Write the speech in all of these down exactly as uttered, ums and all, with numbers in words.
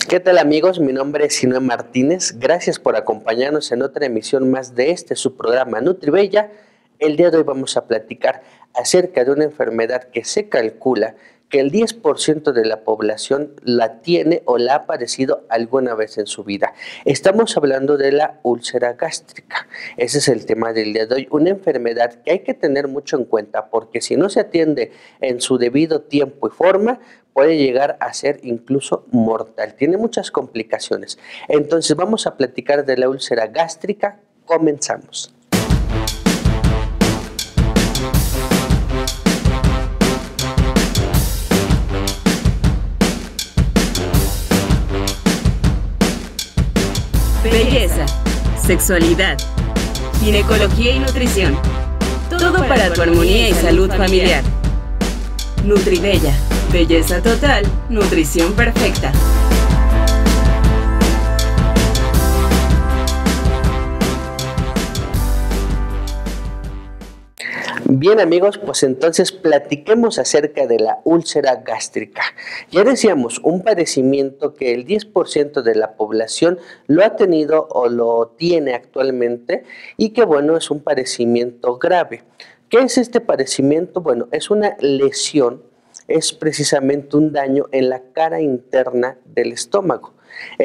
¿Qué tal amigos? Mi nombre es Sinoé Martínez. Gracias por acompañarnos en otra emisión más de este su programa Nutribella. El día de hoy vamos a platicar acerca de una enfermedad que se calcula que el diez por ciento de la población la tiene o la ha padecido alguna vez en su vida. Estamos hablando de la úlcera gástrica. Ese es el tema del día de hoy. Una enfermedad que hay que tener mucho en cuenta porque si no se atiende en su debido tiempo y forma, puede llegar a ser incluso mortal. Tiene muchas complicaciones. Entonces vamos a platicar de la úlcera gástrica. Comenzamos. Belleza, sexualidad, ginecología y nutrición. Todo para tu armonía y salud familiar. Nutribella, belleza total, nutrición perfecta. Bien amigos, pues entonces platiquemos acerca de la úlcera gástrica. Ya decíamos, un padecimiento que el diez por ciento de la población lo ha tenido o lo tiene actualmente y que bueno, es un padecimiento grave. ¿Qué es este padecimiento? Bueno, es una lesión, es precisamente un daño en la cara interna del estómago.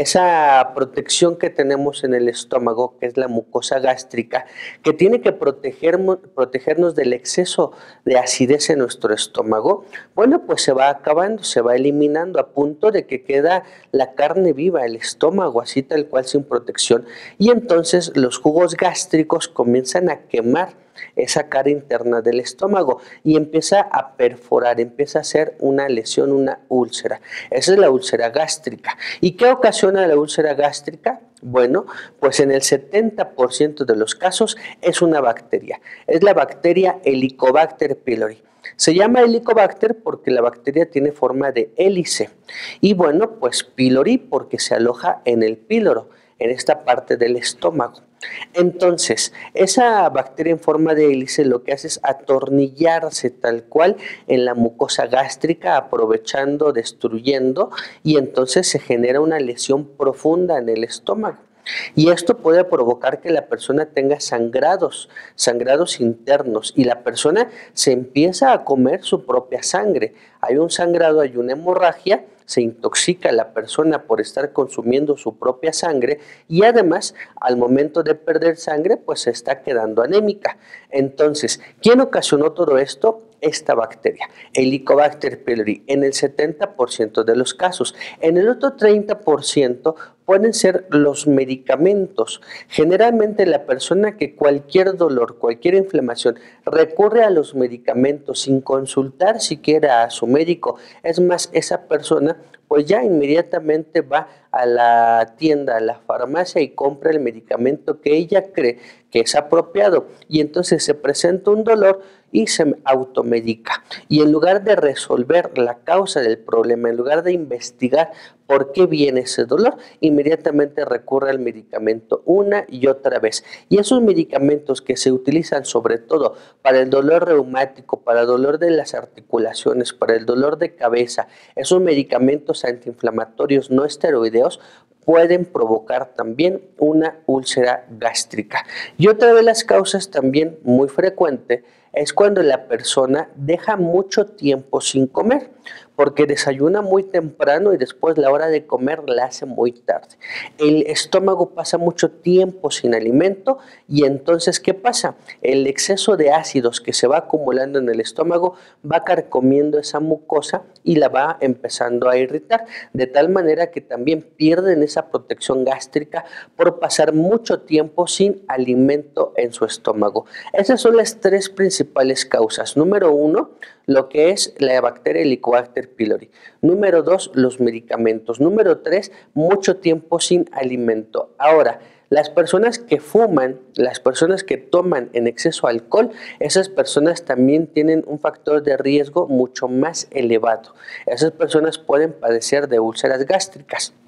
Esa protección que tenemos en el estómago, que es la mucosa gástrica, que tiene que proteger, protegernos del exceso de acidez en nuestro estómago, bueno, pues se va acabando, se va eliminando a punto de que queda la carne viva, el estómago, así tal cual sin protección, y entonces los jugos gástricos comienzan a quemar esa cara interna del estómago y empieza a perforar, empieza a hacer una lesión, una úlcera. Esa es la úlcera gástrica. ¿Y qué ocasiona la úlcera gástrica? Bueno, pues en el setenta por ciento de los casos es una bacteria. Es la bacteria Helicobacter pylori. Se llama Helicobacter porque la bacteria tiene forma de hélice. Y bueno, pues pylori porque se aloja en el píloro, en esta parte del estómago. Entonces, esa bacteria en forma de hélice lo que hace es atornillarse tal cual en la mucosa gástrica, aprovechando, destruyendo, y entonces se genera una lesión profunda en el estómago. Y esto puede provocar que la persona tenga sangrados, sangrados internos, y la persona se empieza a comer su propia sangre. Hay un sangrado, hay una hemorragia, se intoxica la persona por estar consumiendo su propia sangre y además al momento de perder sangre pues se está quedando anémica. Entonces, ¿quién ocasionó todo esto? Esta bacteria, Helicobacter pylori, en el setenta por ciento de los casos. En el otro treinta por ciento pueden ser los medicamentos. Generalmente la persona que cualquier dolor, cualquier inflamación, recurre a los medicamentos sin consultar siquiera a su médico. Es más, esa persona pues ya inmediatamente va a la tienda, a la farmacia y compra el medicamento que ella cree que es apropiado. Y entonces se presenta un dolor y se automedica. Y en lugar de resolver la causa del problema, en lugar de investigar por qué viene ese dolor, inmediatamente recurre al medicamento una y otra vez. Y esos medicamentos que se utilizan sobre todo para el dolor reumático, para el dolor de las articulaciones, para el dolor de cabeza, esos medicamentos antiinflamatorios no esteroideos, pueden provocar también una úlcera gástrica. Y otra de las causas también muy frecuente es cuando la persona deja mucho tiempo sin comer, porque desayuna muy temprano y después la hora de comer la hace muy tarde. El estómago pasa mucho tiempo sin alimento y entonces, ¿qué pasa? El exceso de ácidos que se va acumulando en el estómago va carcomiendo esa mucosa y la va empezando a irritar, de tal manera que también pierden esa protección gástrica por pasar mucho tiempo sin alimento en su estómago. Esas son las tres principales causas. Número uno, lo que es la bacteria Helicobacter pylori. Número dos, los medicamentos. Número tres, mucho tiempo sin alimento. Ahora, las personas que fuman, las personas que toman en exceso alcohol, esas personas también tienen un factor de riesgo mucho más elevado. Esas personas pueden padecer de úlceras gástricas.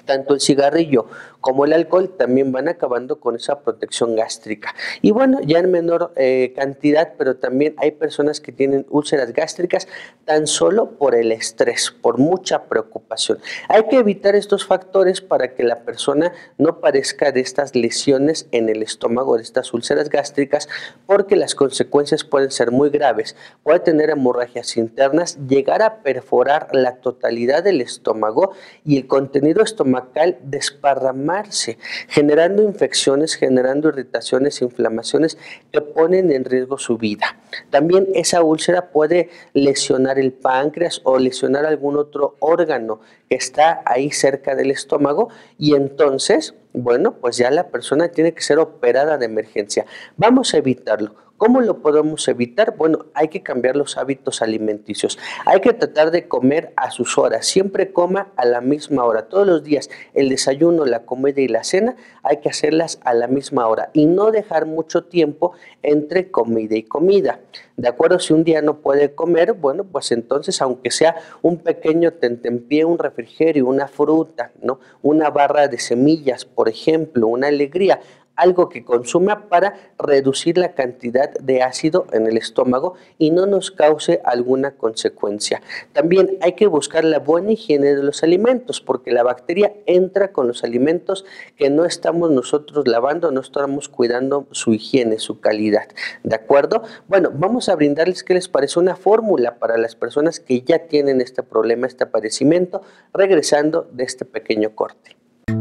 tanto el cigarrillo como el alcohol también van acabando con esa protección gástrica. Y bueno, ya en menor eh, cantidad, pero también hay personas que tienen úlceras gástricas tan solo por el estrés, por mucha preocupación. Hay que evitar estos factores para que la persona no padezca de estas lesiones en el estómago, de estas úlceras gástricas, porque las consecuencias pueden ser muy graves. Puede tener hemorragias internas, llegar a perforar la totalidad del estómago y el contenido estomacal desparramar, generando infecciones, generando irritaciones, inflamaciones que ponen en riesgo su vida. También esa úlcera puede lesionar el páncreas o lesionar algún otro órgano que está ahí cerca del estómago y entonces, bueno, pues ya la persona tiene que ser operada de emergencia. Vamos a evitarlo. ¿Cómo lo podemos evitar? Bueno, hay que cambiar los hábitos alimenticios. Hay que tratar de comer a sus horas. Siempre coma a la misma hora. Todos los días, el desayuno, la comida y la cena, hay que hacerlas a la misma hora y no dejar mucho tiempo entre comida y comida. De acuerdo, si un día no puede comer, bueno, pues entonces, aunque sea un pequeño tentempié, un refrigerio, una fruta, ¿no? Una barra de semillas, por ejemplo, una alegría, algo que consuma para reducir la cantidad de ácido en el estómago y no nos cause alguna consecuencia. También hay que buscar la buena higiene de los alimentos, porque la bacteria entra con los alimentos que no estamos nosotros lavando, no estamos cuidando su higiene, su calidad. ¿De acuerdo? Bueno, vamos a brindarles, ¿qué les parece? Una fórmula para las personas que ya tienen este problema, este padecimiento, regresando de este pequeño corte.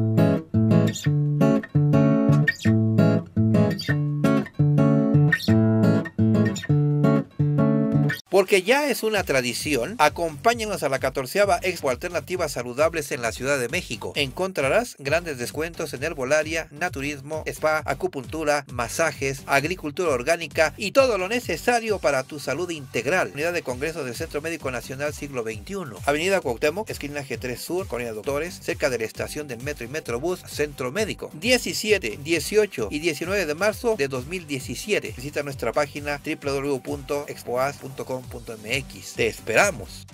Porque ya es una tradición, acompáñanos a la catorceava Expo Alternativas Saludables en la Ciudad de México. Encontrarás grandes descuentos en herbolaria, naturismo, spa, acupuntura, masajes, agricultura orgánica y todo lo necesario para tu salud integral. Unidad de Congreso del Centro Médico Nacional Siglo veintiuno. Avenida Cuauhtémoc, esquina G tres Sur, Colonia Doctores, cerca de la estación del Metro y Metrobús, Centro Médico. diecisiete, dieciocho y diecinueve de marzo de dos mil diecisiete. Visita nuestra página doble u doble u doble u punto expoas punto com punto m x. Te esperamos.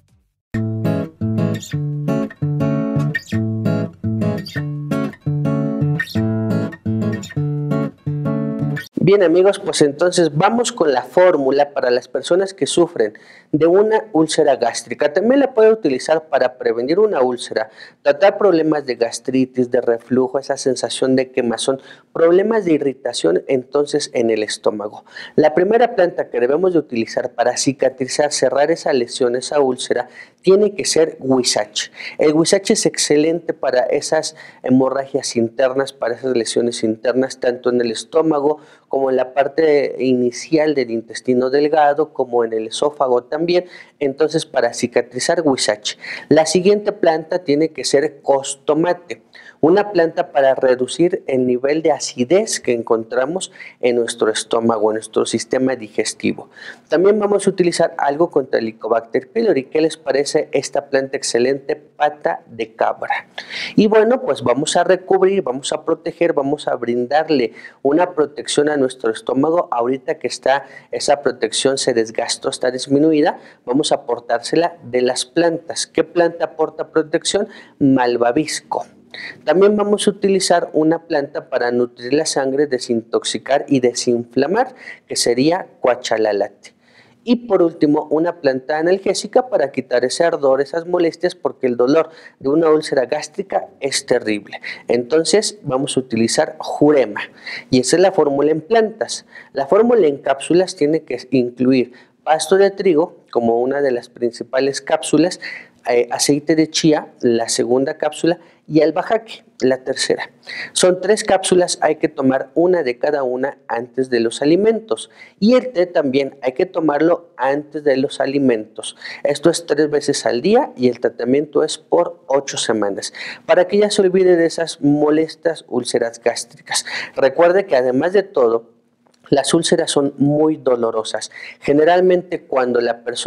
Bien amigos, pues entonces vamos con la fórmula para las personas que sufren de una úlcera gástrica. También la puede utilizar para prevenir una úlcera, tratar problemas de gastritis, de reflujo, esa sensación de quemazón, problemas de irritación entonces en el estómago. La primera planta que debemos de utilizar para cicatrizar, cerrar esa lesión, esa úlcera, tiene que ser huizache. El huizache es excelente para esas hemorragias internas, para esas lesiones internas, tanto en el estómago como en la parte inicial del intestino delgado, como en el esófago también. Entonces, para cicatrizar, huizache. La siguiente planta tiene que ser costomate, una planta para reducir el nivel de acidez que encontramos en nuestro estómago, en nuestro sistema digestivo. También vamos a utilizar algo contra el Helicobacter pylori. ¿Qué les parece esta planta excelente? Pata de cabra. Y bueno, pues vamos a recubrir, vamos a proteger, vamos a brindarle una protección a nuestro estómago. Ahorita que está esa protección se desgastó, está disminuida, vamos a aportársela de las plantas. ¿Qué planta aporta protección? Malvavisco. También vamos a utilizar una planta para nutrir la sangre, desintoxicar y desinflamar, que sería cuachalalate. Y por último, una planta analgésica para quitar ese ardor, esas molestias, porque el dolor de una úlcera gástrica es terrible. Entonces vamos a utilizar jurema. Y esa es la fórmula en plantas. La fórmula en cápsulas tiene que incluir pasto de trigo como una de las principales cápsulas, eh, aceite de chía, la segunda cápsula, y albahaque, la tercera. Son tres cápsulas, hay que tomar una de cada una antes de los alimentos. Y el té también hay que tomarlo antes de los alimentos. Esto es tres veces al día y el tratamiento es por ocho semanas, para que ya se olvide de esas molestas úlceras gástricas. Recuerde que además de todo, las úlceras son muy dolorosas. Generalmente cuando la persona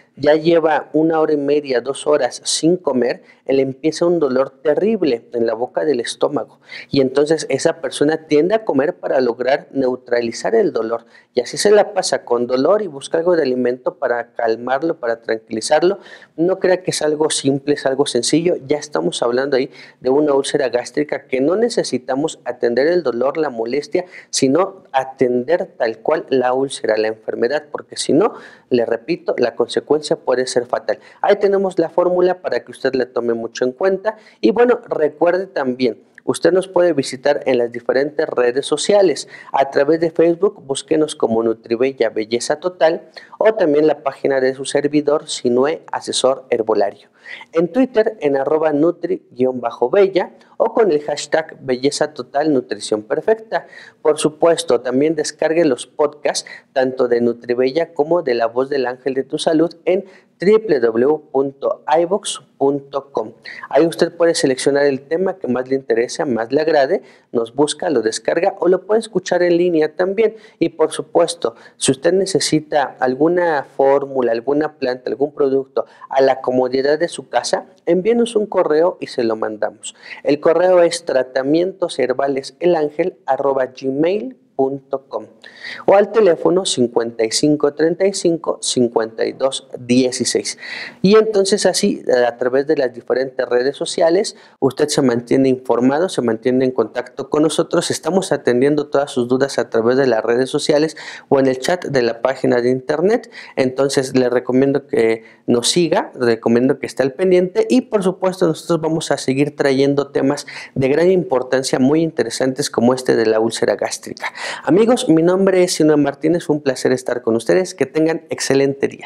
ya lleva una hora y media, dos horas sin comer, le empieza un dolor terrible en la boca del estómago y entonces esa persona tiende a comer para lograr neutralizar el dolor y así se la pasa con dolor y busca algo de alimento para calmarlo, para tranquilizarlo. No crea que es algo simple, es algo sencillo, ya estamos hablando ahí de una úlcera gástrica que no necesitamos atender el dolor, la molestia, sino atender tal cual la úlcera, la enfermedad, porque si no, le repito, la consecuencia puede ser fatal. Ahí tenemos la fórmula para que usted la tome mucho en cuenta y bueno, recuerde también, usted nos puede visitar en las diferentes redes sociales. A través de Facebook, búsquenos como Nutribella Belleza Total o también la página de su servidor, Sinue Asesor Herbolario. En Twitter, en arroba nutri-bella o con el hashtag Belleza Total Nutrición Perfecta. Por supuesto, también descargue los podcasts tanto de Nutribella como de La Voz del Ángel de tu Salud en doble u doble u doble u punto i vox punto com. Ahí usted puede seleccionar el tema que más le interese, más le agrade, nos busca, lo descarga o lo puede escuchar en línea también. Y por supuesto, si usted necesita alguna fórmula, alguna planta, algún producto a la comodidad de su casa, envíenos un correo y se lo mandamos. El correo es tratamientosherbaleselangel arroba gmail punto com o al teléfono cincuenta y cinco treinta y cinco cincuenta y dos dieciséis. Y entonces así, a través de las diferentes redes sociales, usted se mantiene informado, se mantiene en contacto con nosotros. Estamos atendiendo todas sus dudas a través de las redes sociales o en el chat de la página de internet. Entonces le recomiendo que nos siga, recomiendo que esté al pendiente y por supuesto nosotros vamos a seguir trayendo temas de gran importancia, muy interesantes como este de la úlcera gástrica. Amigos, mi nombre es Sinue Martínez, fue un placer estar con ustedes, que tengan excelente día.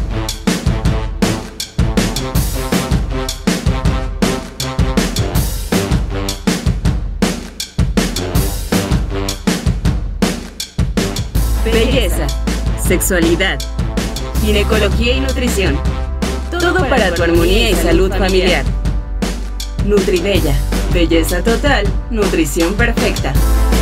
Belleza, sexualidad, ginecología y nutrición. Todo para tu armonía y salud familiar. Nutribella, belleza total, nutrición perfecta.